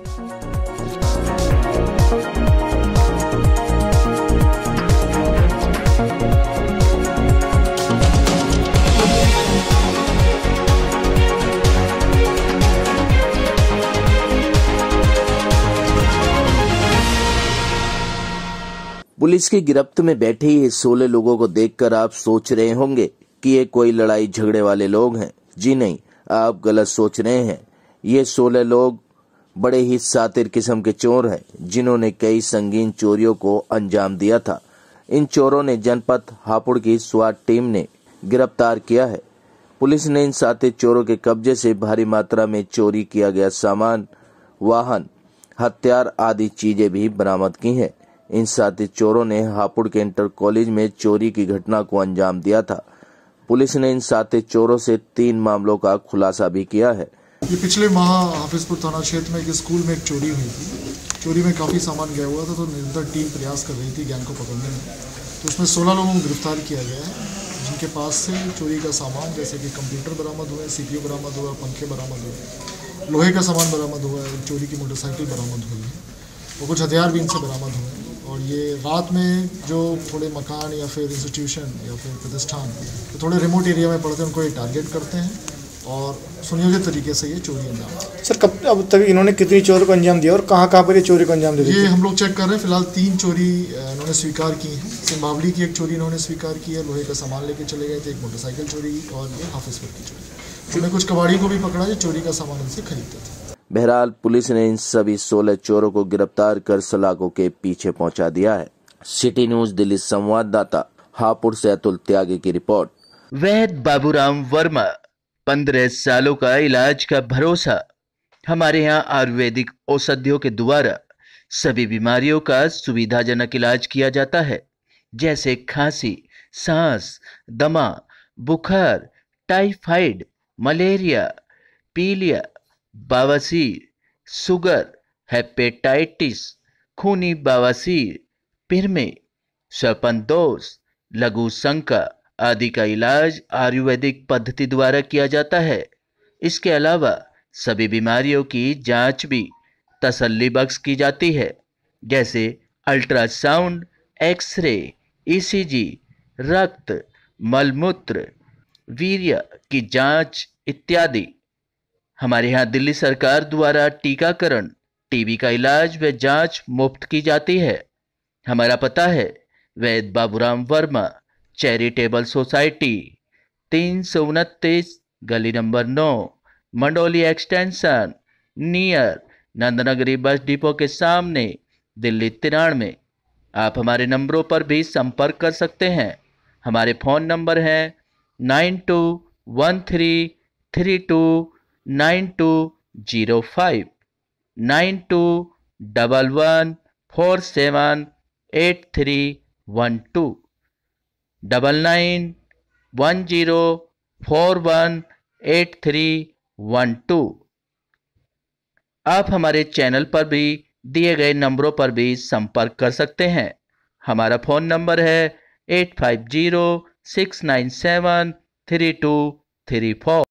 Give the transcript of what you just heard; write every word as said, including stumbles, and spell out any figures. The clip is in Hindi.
पुलिस की गिरफ्त में बैठे ये सोलह लोगों को देखकर आप सोच रहे होंगे कि ये कोई लड़ाई झगड़े वाले लोग हैं। जी नहीं, आप गलत सोच रहे हैं। ये सोलह लोग बड़े ही सातिर किस्म के चोर हैं, जिन्होंने कई संगीन चोरियों को अंजाम दिया था। इन चोरों ने जनपद हापुड़ की स्वाट टीम ने गिरफ्तार किया है। पुलिस ने इन सातिर चोरों के कब्जे से भारी मात्रा में चोरी किया गया सामान, वाहन, हथियार आदि चीजें भी बरामद की हैं। इन साथी चोरों ने हापुड़ के इंटर कॉलेज में चोरी की घटना को अंजाम दिया था। पुलिस ने इन साथी चोरों से तीन मामलों का खुलासा भी किया है। ये पिछले माह हाफिजपुर थाना क्षेत्र में एक स्कूल में एक चोरी हुई थी। चोरी में काफ़ी सामान गया हुआ था, तो निरंतर टीम प्रयास कर रही थी गैंग को पकड़ने में। तो उसमें सोलह लोगों को गिरफ्तार किया गया है, जिनके पास से चोरी का सामान जैसे कि कंप्यूटर बरामद हुए, सीपीयू बरामद हुआ, पंखे बरामद हुए, लोहे का सामान बरामद हुआ है, चोरी की मोटरसाइकिल बरामद हुई है और कुछ हथियार भी इनसे बरामद हुए हैं। और ये रात में जो थोड़े मकान या फिर इंस्टीट्यूशन या फिर प्रतिष्ठान तो थोड़े रिमोट एरिया में पड़ते हैं, उनको ये टारगेट करते हैं और सुनियोजित तरीके से ये चोरी अंजाम। सर, कब अब तक इन्होंने कितनी चोरी को अंजाम दिया और कहाँ कहाँ पर ये चोरी को अंजाम दिया? ये हम लोग चेक कर रहे हैं। फिलहाल तीन चोरी इन्होंने स्वीकार की है। सिंबावली की एक चोरी इन्होंने स्वीकार की है, लोहे का सामान लेके चले गए थे, एक मोटरसाइकिल चोरी और ये हाफिजपुर की चोरी। हमने कुछ कबाड़ी को भी पकड़ा जो चोरी का सामान इनसे खरीदते थे। बहरहाल पुलिस ने इन सभी सोलह चोरों को गिरफ्तार कर सलाखों के पीछे पहुंचा दिया है। सिटी न्यूज दिल्ली संवाददाता हापुड़ से अतुल त्यागी की रिपोर्ट। वैद्य बाबूराम वर्मा, पंद्रह सालों का इलाज का भरोसा। हमारे यहाँ आयुर्वेदिक औषधियों के द्वारा सभी बीमारियों का सुविधाजनक इलाज किया जाता है, जैसे खांसी, सांस, दमा, बुखार, टाइफाइड, मलेरिया, पीलिया, बवासीर, शुगर, हेपेटाइटिस, खूनी बवासीर, पिरमे, सर्पदोष, लघु शंका आदि का इलाज आयुर्वेदिक पद्धति द्वारा किया जाता है। इसके अलावा सभी बीमारियों की जांच भी तसल्ली बख्श की जाती है, जैसे अल्ट्रासाउंड, एक्सरे, ईसीजी, रक्त, मलमूत्र, वीर्य की जांच इत्यादि। हमारे यहाँ दिल्ली सरकार द्वारा टीकाकरण, टीबी का इलाज व जांच मुफ्त की जाती है। हमारा पता है वैद्य बाबूराम वर्मा चैरिटेबल सोसाइटी, तीन सौ उनतीस, गली नंबर नौ, Mandoli extension, near Nandnagari bus depot के सामने, दिल्ली तिरानवे। आप हमारे नंबरों पर भी संपर्क कर सकते हैं। हमारे फ़ोन नंबर हैं nine two one three three two nine two zero five, nine two double one four seven eight three one two, double nine one zero four one eight three one two. आप हमारे चैनल पर भी दिए गए नंबरों पर भी संपर्क कर सकते हैं। हमारा फ़ोन नंबर है eight five zero six nine seven three two three four.